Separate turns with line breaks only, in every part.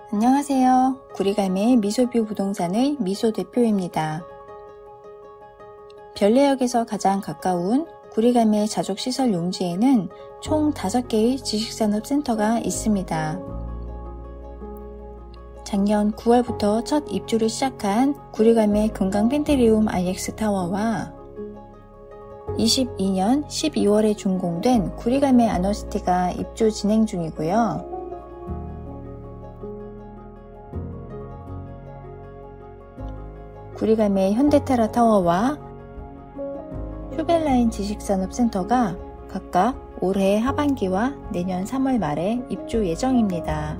안녕하세요. 구리갈매의 미소뷰 부동산의 미소 대표입니다. 별내역에서 가장 가까운 구리갈매 자족시설 용지에는 총 5개의 지식산업센터가 있습니다. 작년 9월부터 첫 입주를 시작한 구리갈매 금강펜테리움 IX 타워와 22년 12월에 준공된 구리갈매 아너시티가 입주 진행 중이고요. 구리갈매 현대테라 타워와 휴벨라인 지식산업센터가 각각 올해 하반기와 내년 3월 말에 입주 예정입니다.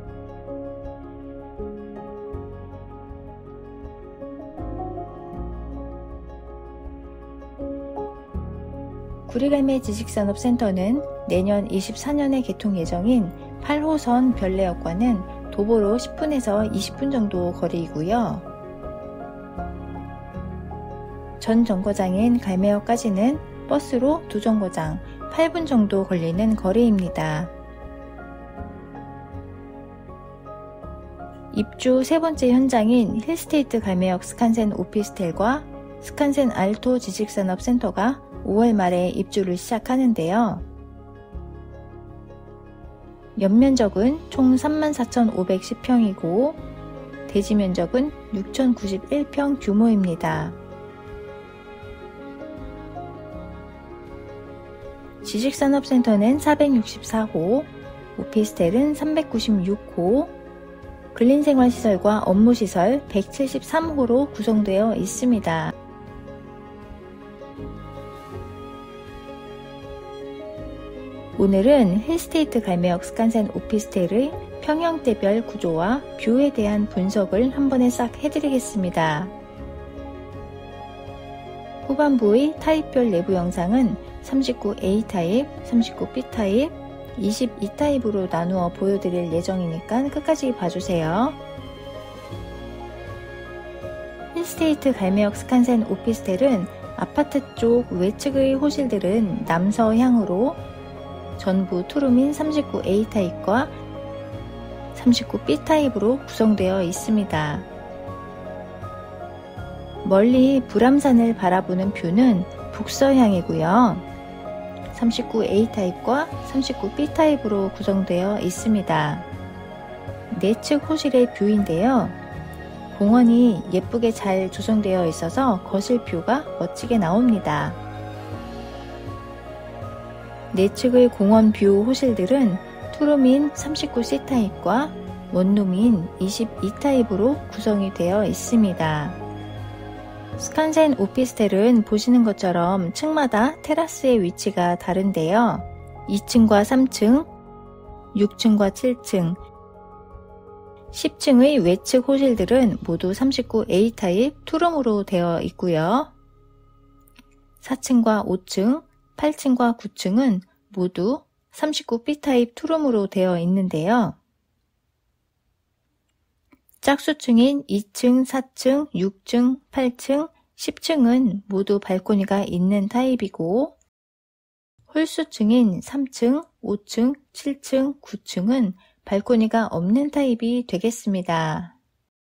구리갈매 지식산업센터는 내년 24년에 개통 예정인 8호선 별내역과는 도보로 10분에서 20분 정도 거리이고요. 전 정거장인 갈매역까지는 버스로 2정거장 8분 정도 걸리는 거리입니다. 입주 세 번째 현장인 힐스테이트 갈매역 스칸센 오피스텔과 스칸센 알토 지식산업센터가 5월 말에 입주를 시작하는데요. 연면적은 총 34,510평이고 대지면적은 6,091평 규모입니다. 지식산업센터는 464호, 오피스텔은 396호, 근린생활시설과 업무시설 173호로 구성되어 있습니다. 오늘은 힐스테이트 갈매역 스칸센 오피스텔의 평형대별 구조와 뷰에 대한 분석을 한 번에 싹 해드리겠습니다. 후반부의 타입별 내부 영상은 39A 타입, 39B 타입, 22 타입으로 나누어 보여드릴 예정이니까 끝까지 봐주세요. 힐스테이트 갈매역 스칸센 오피스텔은 아파트 쪽 외측의 호실들은 남서향으로 전부 투룸인 39A 타입과 39B 타입으로 구성되어 있습니다. 멀리 불암산을 바라보는 뷰는 북서향이고요. 39A 타입과 39B 타입으로 구성되어 있습니다. 내측 호실의 뷰인데요. 공원이 예쁘게 잘 조성되어 있어서 거실 뷰가 멋지게 나옵니다. 내측의 공원 뷰 호실들은 투룸인 39C 타입과 원룸인 22 타입으로 구성이 되어 있습니다. 스칸센 오피스텔은 보시는 것처럼 층마다 테라스의 위치가 다른데요. 2층과 3층, 6층과 7층, 10층의 외측 호실들은 모두 39A 타입 투룸으로 되어 있고요. 4층과 5층, 8층과 9층은 모두 39B 타입 투룸으로 되어 있는데요. 짝수층인 2층, 4층, 6층, 8층, 10층은 모두 발코니가 있는 타입이고 홀수층인 3층, 5층, 7층, 9층은 발코니가 없는 타입이 되겠습니다.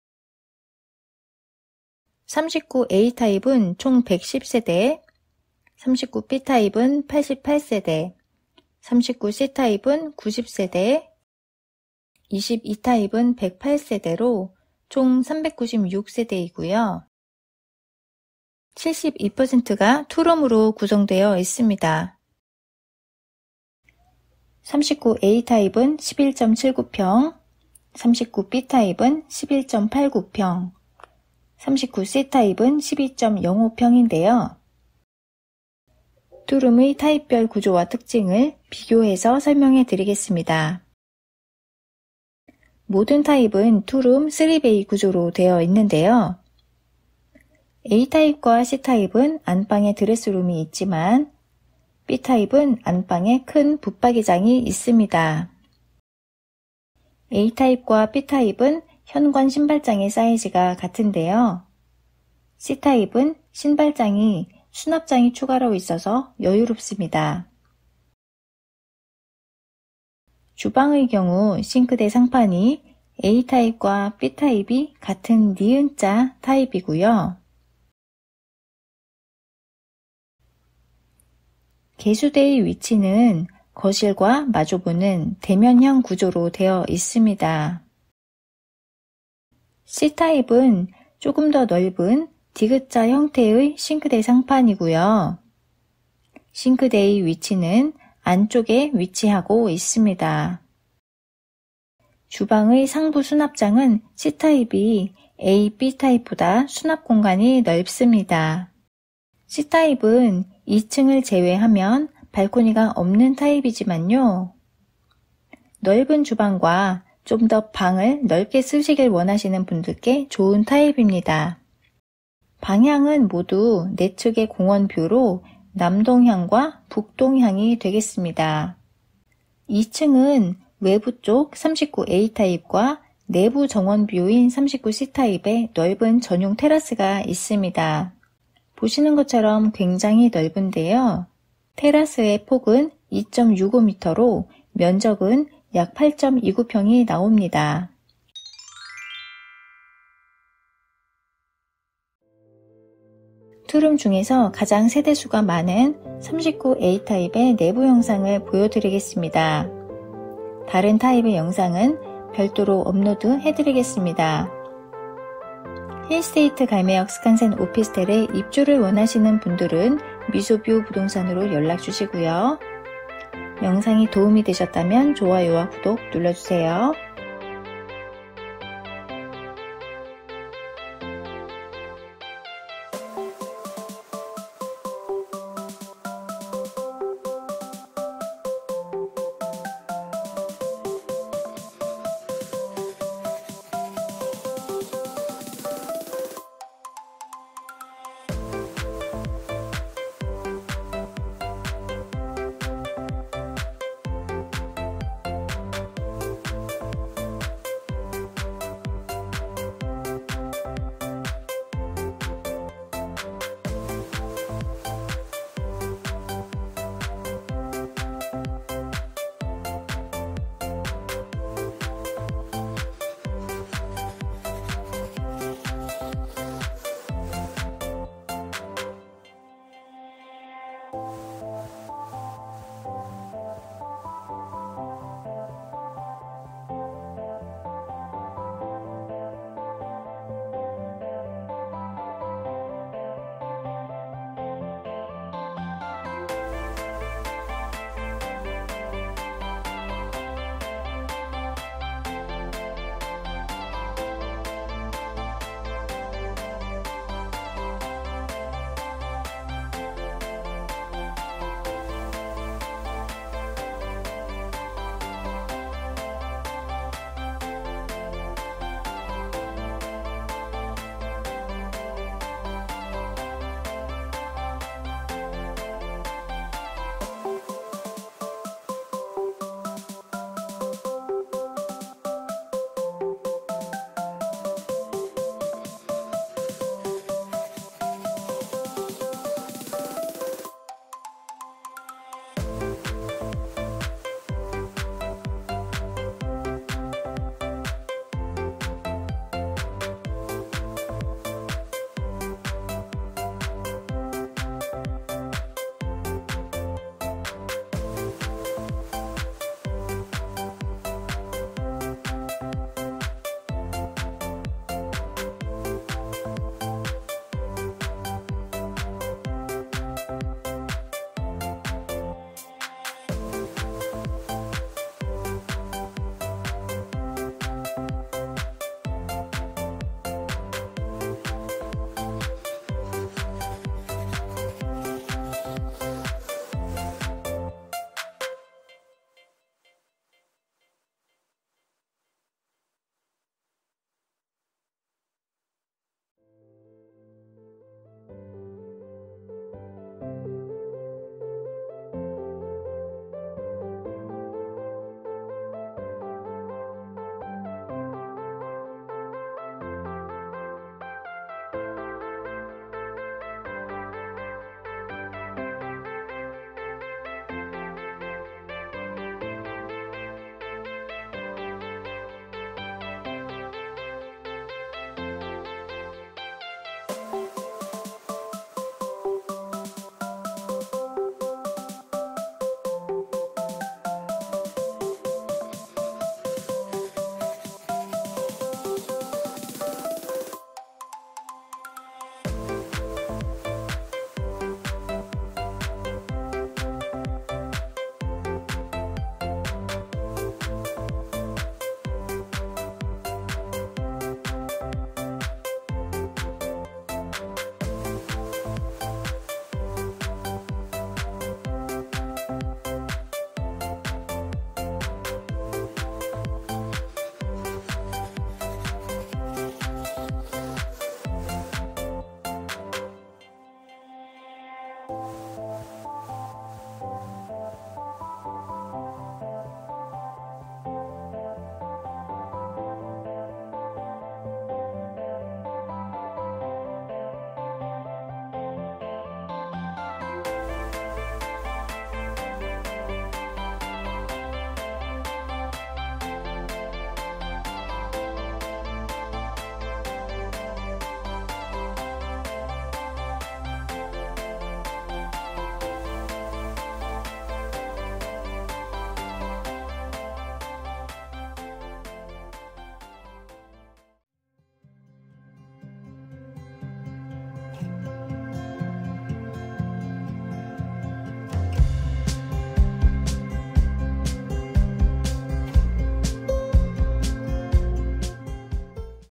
39A 타입은 총 110세대, 39B 타입은 88세대, 39C 타입은 90세대, 22 타입은 108세대로 총 396세대이고요. 72%가 투룸으로 구성되어 있습니다. 39A 타입은 11.79평, 39B 타입은 11.89평, 39C 타입은 12.05평인데요. 투룸의 타입별 구조와 특징을 비교해서 설명해 드리겠습니다. 모든 타입은 투룸 3베이 구조로 되어 있는데요. A타입과 C타입은 안방에 드레스룸이 있지만 B타입은 안방에 큰 붙박이장이 있습니다. A타입과 B타입은 현관 신발장의 사이즈가 같은데요. C타입은 신발장이 수납장이 추가로 있어서 여유롭습니다. 주방의 경우 싱크대 상판이 A타입과 B타입이 같은 니은자 타입이고요. 개수대의 위치는 거실과 마주보는 대면형 구조로 되어 있습니다. C타입은 조금 더 넓은 디귿자 형태의 싱크대 상판이고요. 싱크대의 위치는 안쪽에 위치하고 있습니다. 주방의 상부 수납장은 C타입이 A, B타입보다 수납 공간이 넓습니다. C타입은 2층을 제외하면 발코니가 없는 타입이지만요. 넓은 주방과 좀 더 방을 넓게 쓰시길 원하시는 분들께 좋은 타입입니다. 방향은 모두 내측의 공원뷰로 남동향과 북동향이 되겠습니다. 2층은 외부 쪽 39A 타입과 내부 정원뷰인 39C 타입의 넓은 전용 테라스가 있습니다. 보시는 것처럼 굉장히 넓은데요. 테라스의 폭은 2.65m로 면적은 약 8.29평이 나옵니다. 투룸 중에서 가장 세대수가 많은 39A 타입의 내부 영상을 보여드리겠습니다. 다른 타입의 영상은 별도로 업로드 해드리겠습니다. 힐스테이트 갈매역 스칸센 오피스텔에 입주를 원하시는 분들은 미소뷰 부동산으로 연락 주시고요. 영상이 도움이 되셨다면 좋아요와 구독 눌러주세요.